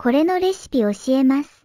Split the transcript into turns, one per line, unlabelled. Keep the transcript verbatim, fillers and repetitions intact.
これのレシピ教えます。